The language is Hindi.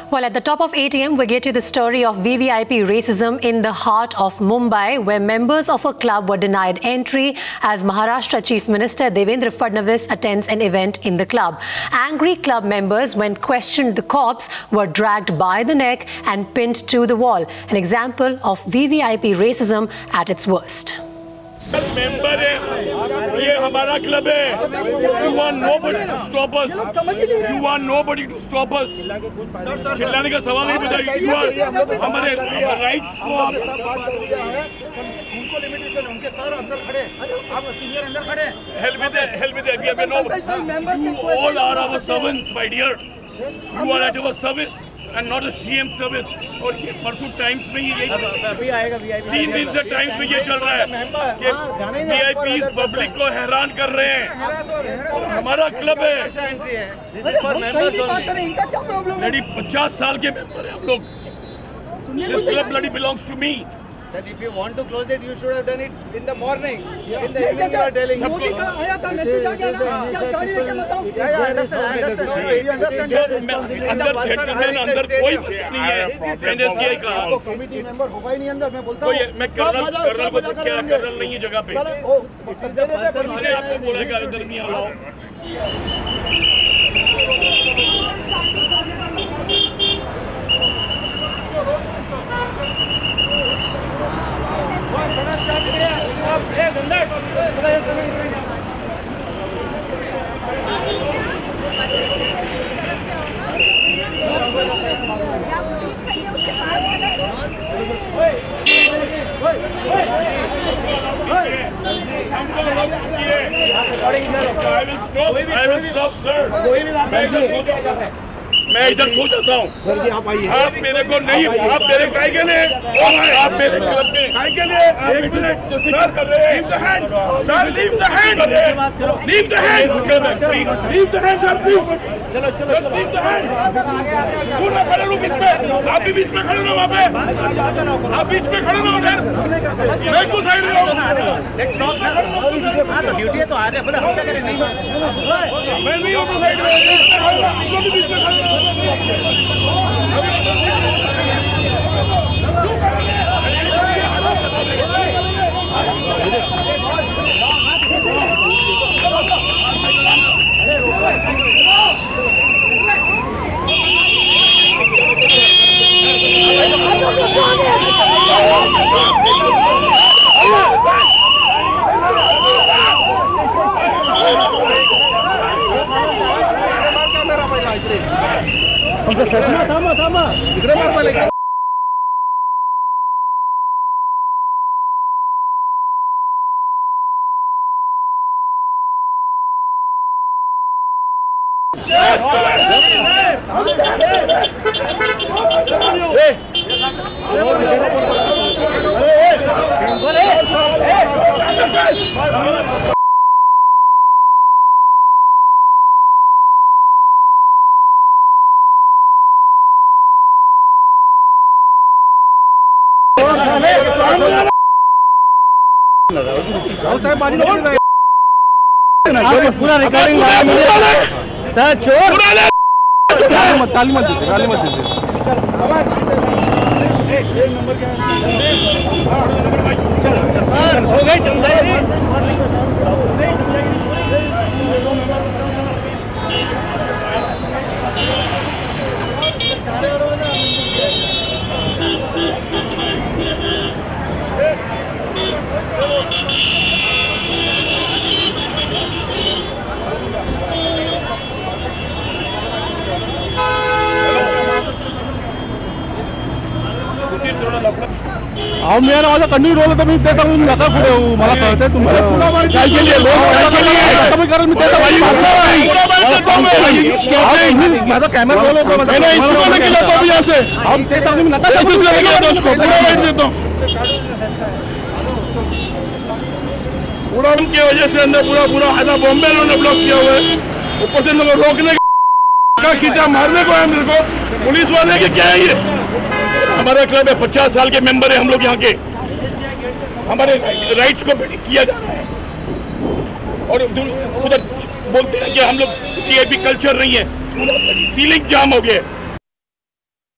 Well, at the top of 8 a.m, we get you the story of VVIP racism in the heart of Mumbai, where members of a club were denied entry as Maharashtra Chief Minister Devendra Fadnavis attends an event in the club. Angry club members, when questioned the cops, were dragged by the neck and pinned to the wall. An example of VVIP racism at its worst. Member है, ये हमारा क्लब है. You want nobody to stop us. You want nobody to stop us. चिल्लाने का सवाल नहीं बताइए. हमारे राइट्स को आप उनको लिमिटेशन है. उनके सर अंदर खड़े, आप सीनियर अंदर खड़े. Help with that. We have no. You all are our servants, my dear. You are at our service and not a CM service. और ये परसों टाइम्स में ये 3 दिन से टाइम्स में ये चल रहा है कि VIPs पब्लिक को हैरान कर रहे हैं. और हमारा क्लब है, लड़ी 50 साल के मेंबर है हम लोग. This club bloody belongs to me. That if you want to close it, you should have done it in the morning. In the evening, you are telling. Modi का आया था मैसेज आ गया ना. क्या गाड़ी लेके बताओ. अंदर अंदर कोई नहीं है. NSCI का कमिटी मेंबर होगा ही नहीं अंदर. मैं बोलता हूँ. मैं कर्नल को क्या कर्नल नहीं है जगह पे. इसने आपको बोलेगा इधर नहीं आओ. I will stop, sir. मैं इधर सो जाता हूँ. सर जी आप आइए. आप मेरे को नहीं, आप मेरे काय के लिए, आप मेरे क्लब में काय के लिए. एक minute sir, leave the hand sir, leave the hand, leave the hand, leave the hand sir please. चलो लीव द हैंड. पूरा खड़े रहो बीच में. आप भी बीच में खड़े रहो. वहाँ पे आप बीच में खड़े रहो सर. मैं क्यों साइड में रहूँ. तो ड्यूटी है तो आ रहे हैं. हम क्या करें. नहीं मैं नहीं हूँ तो साइड में. बीच में खड़े रहो. थांबा इकडे मार पहिले. पूरा रिकॉर्डिंग सर. चोर ताली मत दीजिए. हो गई चल अहो मी माझा कंटिन्यू रोल होता. मी ते सांगून नका पुढे होऊ. मला कळतंय तुम्हाला काय केली मी ते माझा कॅमेरा रोल होता. ते सांगून नका. पूरा उनकी वजह से अंदर पूरा आधा बॉम्बे उन्होंने ब्लॉक किया हुआ है. ऊपर से लोगों रोकने का खींचा, मारने को है मेरे को. पुलिस वाले के क्या है ये. हमारा क्लब है, 50 साल के मेंबर है हम लोग यहाँ के. हमारे राइट्स को किया जा रहा है और उधर बोलते हैं कि हम लोग टीआईपी कल्चर नहीं है. सीलिंग जाम हो गया.